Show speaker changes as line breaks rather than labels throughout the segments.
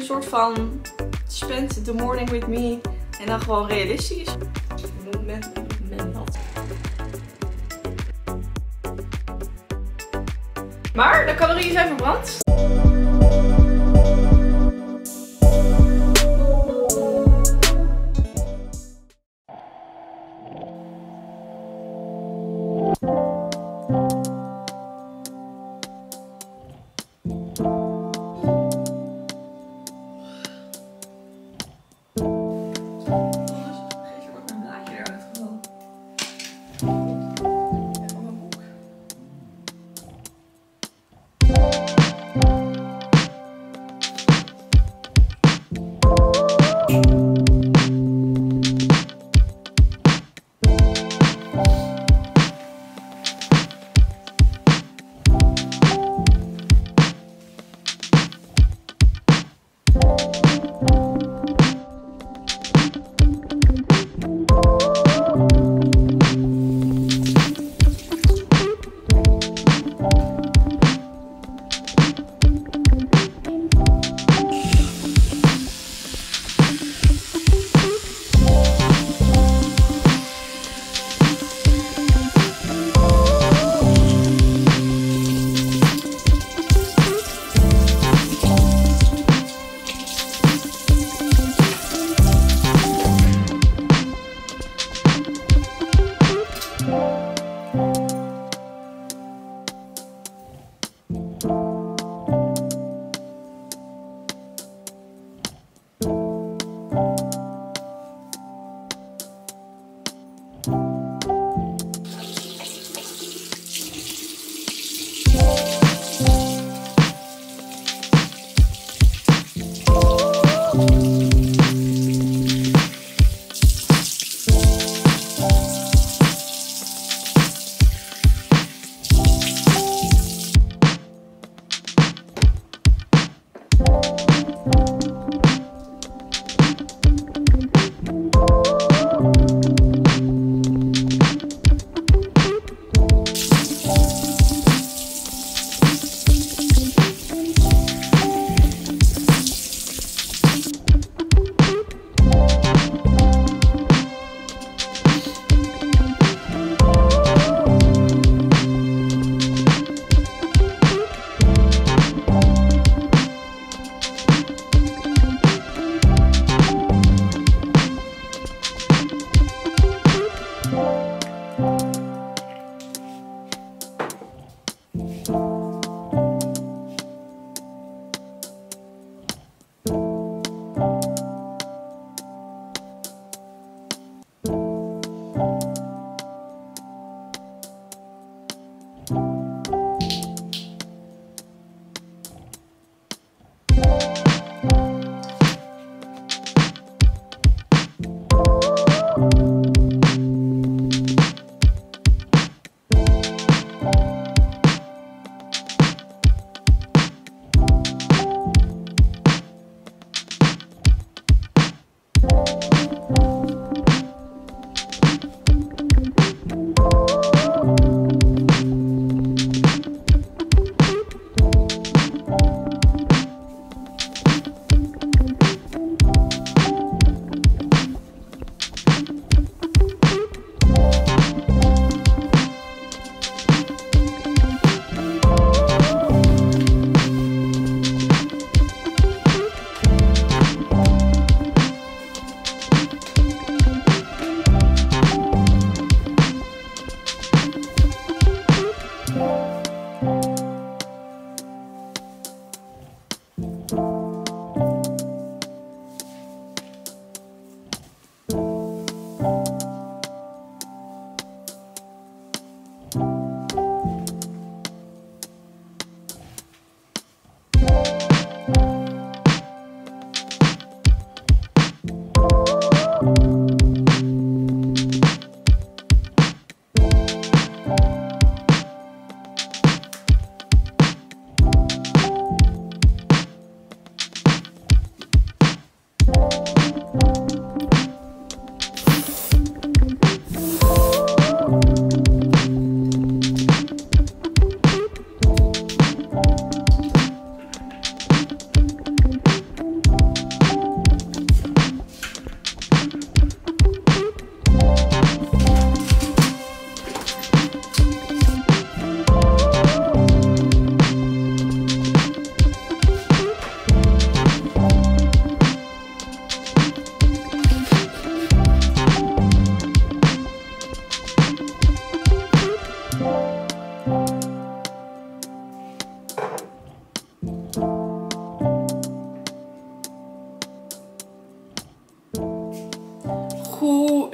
soort van spend the morning with me en dan gewoon realistisch. Maar de calorieën zijn verbrand.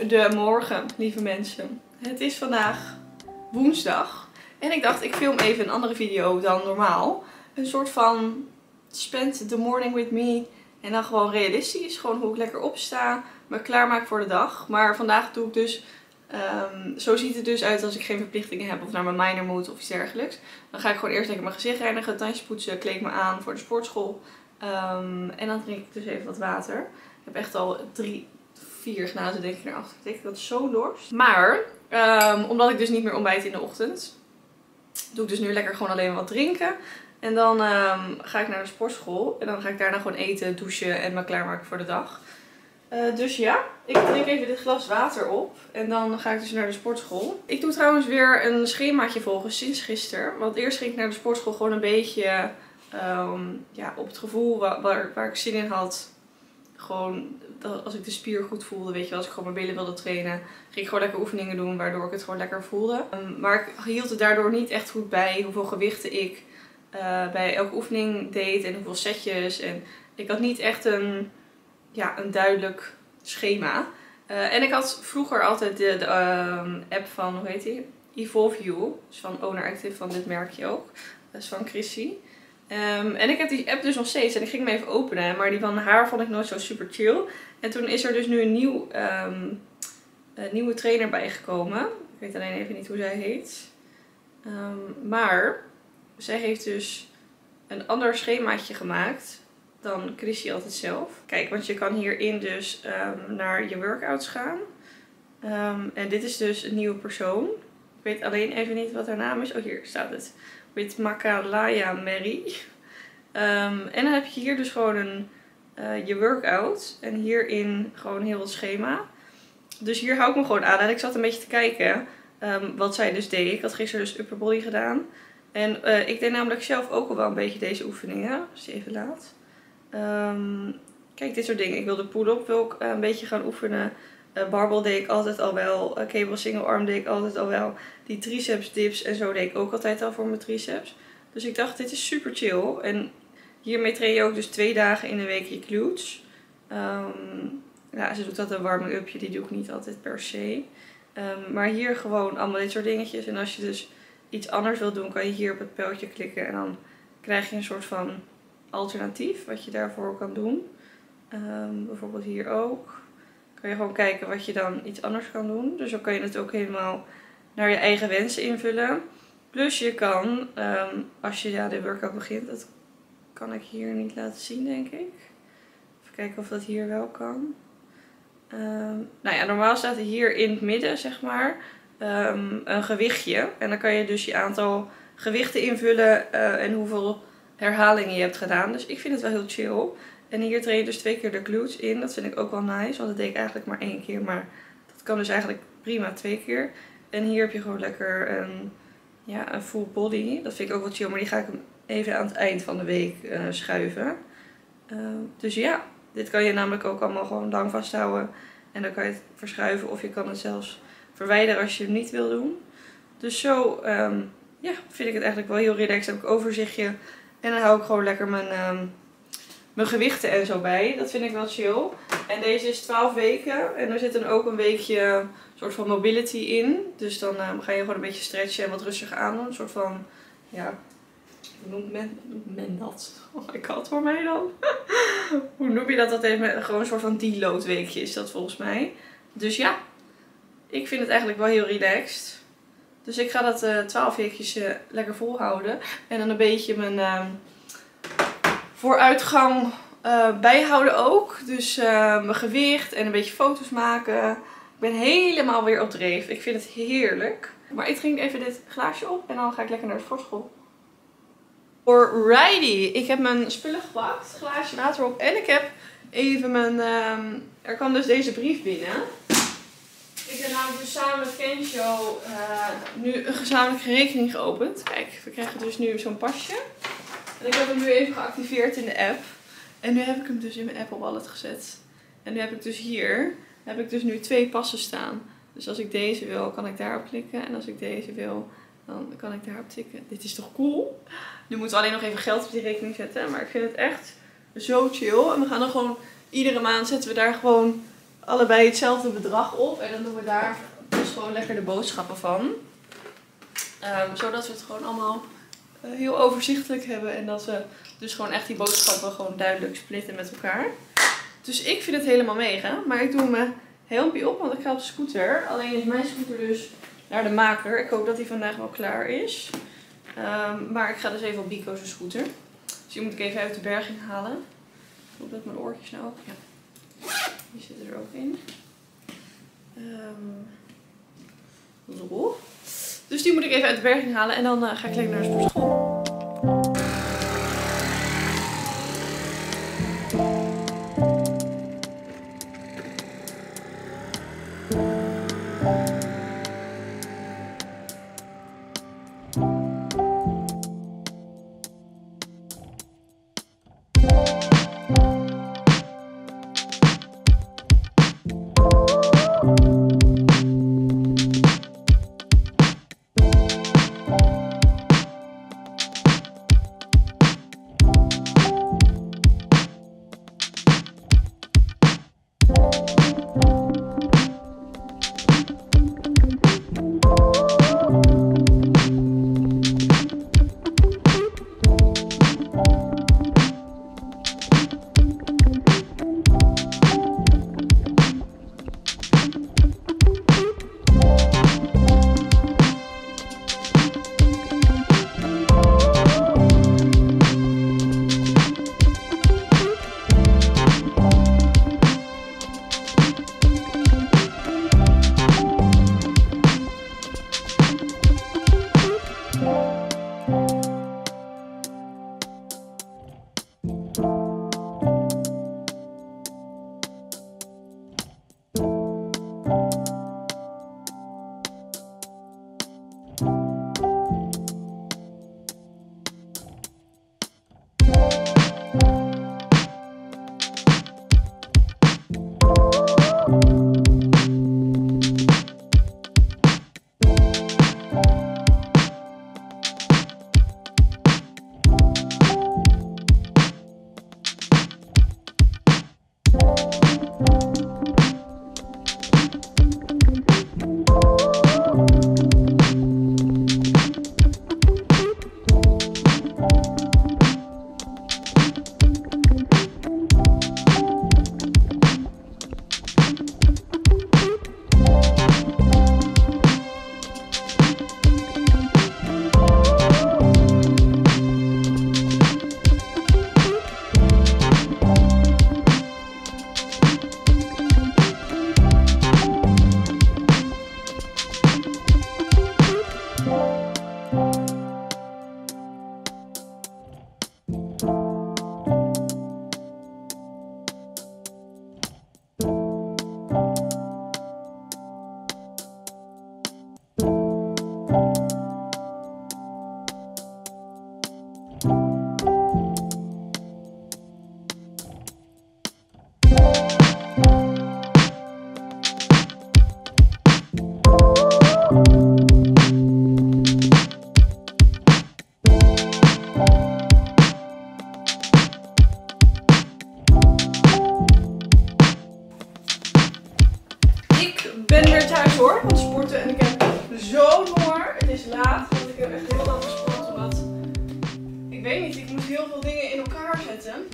Goedemorgen, lieve mensen. Het is vandaag woensdag. En ik dacht, ik film even een andere video dan normaal. Een soort van spend the morning with me. En dan gewoon realistisch. Gewoon hoe ik lekker opsta. Me klaarmaak voor de dag. Maar vandaag doe ik dus... zo ziet het dus uit als ik geen verplichtingen heb. Of naar mijn minor moet of iets dergelijks. Dan ga ik gewoon eerst lekker mijn gezicht reinigen. Tandjes poetsen. Kleed me aan voor de sportschool. En dan drink ik dus even wat water. Ik heb echt al 4 glazen denk ik naar achter gekeken. Dat is zo dorst. Maar, omdat ik dus niet meer ontbijt in de ochtend, doe ik dus nu lekker gewoon alleen wat drinken. En dan ga ik naar de sportschool. En dan ga ik daarna gewoon eten, douchen en me klaarmaken voor de dag. Dus ja, ik drink even dit glas water op. En dan ga ik dus naar de sportschool. Ik doe trouwens weer een schemaatje volgen sinds gisteren. Want eerst ging ik naar de sportschool gewoon een beetje ja, op het gevoel waar ik zin in had. Gewoon als ik de spier goed voelde, weet je wel, als ik gewoon mijn billen wilde trainen, ging ik gewoon lekker oefeningen doen, waardoor ik het gewoon lekker voelde. Maar ik hield het daardoor niet echt goed bij hoeveel gewichten ik bij elke oefening deed en hoeveel setjes. En ik had niet echt een duidelijk schema. En ik had vroeger altijd de app van, hoe heet die? Evolve You. Dus van Owner Active, van dit merkje ook. Dat is van Chrissy. En ik heb die app dus nog steeds en ik ging hem even openen, maar die van haar vond ik nooit zo super chill. En toen is er dus nu een nieuwe trainer bijgekomen. Ik weet alleen even niet hoe zij heet. Maar zij heeft dus een ander schemaatje gemaakt dan Chrissy altijd zelf. Kijk, want je kan hierin dus naar je workouts gaan. En dit is dus een nieuwe persoon. Ik weet alleen even niet wat haar naam is. Oh, hier staat het. With Makalaya Mary. En dan heb je hier dus gewoon je workout. En hierin gewoon heel het schema. Dus hier hou ik me gewoon aan. En ik zat een beetje te kijken wat zij dus deed. Ik had gisteren dus upper body gedaan. En ik deed namelijk zelf ook al wel een beetje deze oefeningen. Als je even laat. Kijk, dit soort dingen. Ik wilde pull-up wil ik een beetje gaan oefenen. Barbell deed ik altijd al wel. Cable single arm deed ik altijd al wel. Die triceps dips en zo deed ik ook altijd al voor mijn triceps. Dus ik dacht, dit is super chill. En hiermee train je ook dus 2 dagen in de week je glutes. Ja, ze doet dat een warming-upje. Die doe ik niet altijd per se. Maar hier gewoon allemaal dit soort dingetjes. En als je dus iets anders wilt doen, kan je hier op het pijltje klikken. En dan krijg je een soort van alternatief wat je daarvoor kan doen. Bijvoorbeeld hier ook. Kan je gewoon kijken wat je dan iets anders kan doen. Dus dan kan je het ook helemaal naar je eigen wensen invullen. Plus je kan, als je de workout begint, dat kan ik hier niet laten zien denk ik. Even kijken of dat hier wel kan. Nou ja, normaal staat er hier in het midden zeg maar een gewichtje. En dan kan je dus je aantal gewichten invullen en hoeveel herhalingen je hebt gedaan. Dus ik vind het wel heel chill. En hier train je dus 2 keer de glutes in. Dat vind ik ook wel nice. Want dat deed ik eigenlijk maar 1 keer. Maar dat kan dus eigenlijk prima 2 keer. En hier heb je gewoon lekker een full body. Dat vind ik ook wel chill. Maar die ga ik even aan het eind van de week schuiven. Dus ja, dit kan je namelijk ook allemaal gewoon lang vasthouden. En dan kan je het verschuiven. Of je kan het zelfs verwijderen als je het niet wil doen. Dus zo vind ik het eigenlijk wel heel relaxed. Dan heb ik een overzichtje. En dan hou ik gewoon lekker mijn gewichten en zo bij. Dat vind ik wel chill. En deze is 12 weken. En er zit dan ook een weekje soort van mobility in. Dus dan ga je gewoon een beetje stretchen en wat rustiger aandoen. Een soort van, ja, hoe noemt men dat? Oh my god, voor mij dan. Hoe noem je dat? Dat heeft gewoon een soort van deload weekje is dat volgens mij. Dus ja, ik vind het eigenlijk wel heel relaxed. Dus ik ga dat 12 weekjes lekker volhouden. En dan een beetje mijn vooruitgang bijhouden ook. Dus mijn gewicht en een beetje foto's maken. Ik ben helemaal weer op dreef. Ik vind het heerlijk. Maar ik drink even dit glaasje op en dan ga ik lekker naar de sportschool. Alrighty, ik heb mijn spullen gepakt. Glaasje water op. En ik heb even mijn... er kwam dus deze brief binnen. Ik heb namelijk dus samen met Kensho nu een gezamenlijke rekening geopend. Kijk, we krijgen dus nu zo'n pasje. En ik heb hem nu even geactiveerd in de app. En nu heb ik hem dus in mijn Apple Wallet gezet. En nu heb ik dus hier, nu 2 passen staan. Dus als ik deze wil, kan ik daarop klikken. En als ik deze wil, dan kan ik daarop tikken. Dit is toch cool? Nu moeten we alleen nog even geld op die rekening zetten. Maar ik vind het echt zo chill. En we gaan dan gewoon, iedere maand zetten we daar gewoon allebei hetzelfde bedrag op. En dan doen we daar dus gewoon lekker de boodschappen van. Zodat we het gewoon allemaal heel overzichtelijk hebben. En dat we dus gewoon echt die boodschappen gewoon duidelijk splitten met elkaar. Dus ik vind het helemaal mega. Maar ik doe mijn helmpje op, want ik ga op de scooter. Alleen is mijn scooter dus naar de maker. Ik hoop dat die vandaag wel klaar is. Maar ik ga dus even op Bico's scooter. Dus die moet ik even uit de berging halen. Ik hoop dat mijn oortjes nou ook... Ja. Die zitten er ook in. Zo. Dus die moet ik even uit de berging halen. En dan ga ik lekker naar de sportschool. hoor, van sporten. En ik heb zo'n honger. Het is laat, want ik heb echt heel lang gesport. Omdat, ik weet niet, ik moet heel veel dingen in elkaar zetten.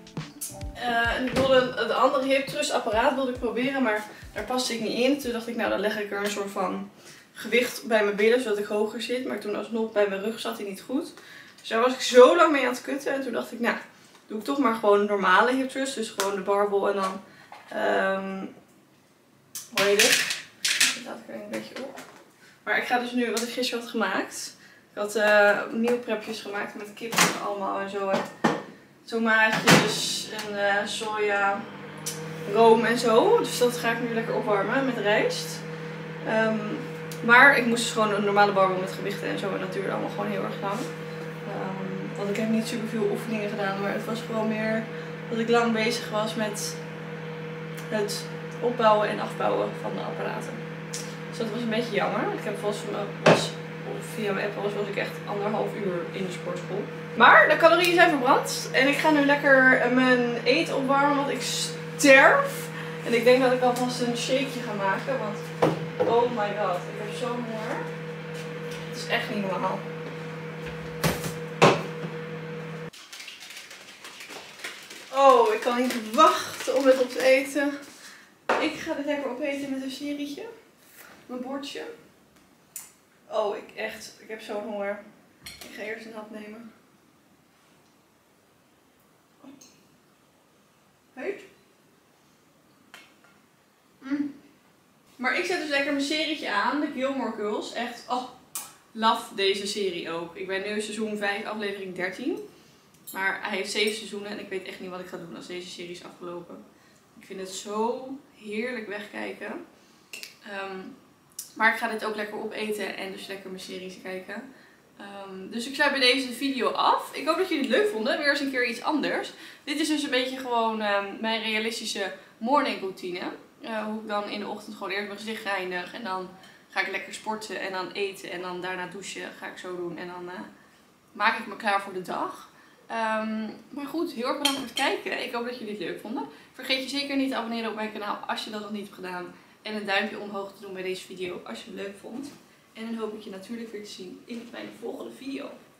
En ik wilde het andere hip thrust apparaat wilde ik proberen, maar daar paste ik niet in. Toen dacht ik, nou dan leg ik er een soort van gewicht bij mijn billen, zodat ik hoger zit. Maar toen alsnog bij mijn rug zat hij niet goed. Dus daar was ik zo lang mee aan het kutten. En toen dacht ik, nou, doe ik toch maar gewoon een normale hip thrust. Dus gewoon de barbel en dan, hoe heet het? Dat laat ik er een beetje op. Maar ik ga dus nu, wat ik gisteren had gemaakt. Ik had mealprepjes gemaakt met kip allemaal en zo. Tomaatjes en soja, room en zo. Dus dat ga ik nu lekker opwarmen met rijst. Maar ik moest dus gewoon een normale barbel met gewichten en zo. En dat duurde allemaal gewoon heel erg lang. Want ik heb niet super veel oefeningen gedaan. Maar het was gewoon meer dat ik lang bezig was met het opbouwen en afbouwen van de apparaten. Dus dat was een beetje jammer. Ik heb volgens mij via mijn app was ik echt 1,5 uur in de sportschool. Maar de calorieën zijn verbrand. En ik ga nu lekker mijn eten opwarmen, want ik sterf. En ik denk dat ik alvast een shakeje ga maken, want oh my god, ik heb zo'n honger. Het is echt niet normaal. Oh, ik kan niet wachten om het op te eten. Ik ga dit lekker opeten met een serietje. Mijn bordje. Oh, ik heb zo'n honger. Ik ga eerst een hap nemen. Heet? Maar ik zet dus lekker mijn serietje aan, de Gilmore Girls. Echt, oh, love deze serie ook. Ik ben nu seizoen 5, aflevering 13. Maar hij heeft 7 seizoenen en ik weet echt niet wat ik ga doen als deze serie is afgelopen. Ik vind het zo heerlijk wegkijken. Maar ik ga dit ook lekker opeten en dus lekker mijn series kijken. Dus ik sluit bij deze video af. Ik hoop dat jullie het leuk vonden. Weer eens een keer iets anders. Dit is dus een beetje gewoon mijn realistische morning routine. Hoe ik dan in de ochtend gewoon eerst mijn gezicht reinig. En dan ga ik lekker sporten en dan eten. En dan daarna douchen. Ga ik zo doen. En dan maak ik me klaar voor de dag. Maar goed, heel erg bedankt voor het kijken. Ik hoop dat jullie het leuk vonden. Vergeet je zeker niet te abonneren op mijn kanaal als je dat nog niet hebt gedaan. En een duimpje omhoog te doen bij deze video als je het leuk vond. En dan hoop ik je natuurlijk weer te zien in mijn volgende video.